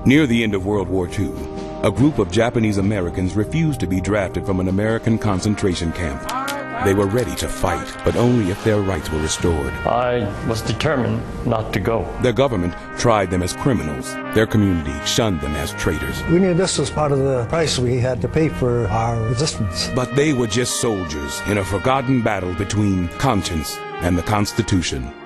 Near the end of World War II, a group of Japanese Americans refused to be drafted from an American concentration camp. They were ready to fight, but only if their rights were restored. I was determined not to go. Their government tried them as criminals. Their community shunned them as traitors. We knew this was part of the price we had to pay for our resistance. But they were just soldiers in a forgotten battle between conscience and the Constitution.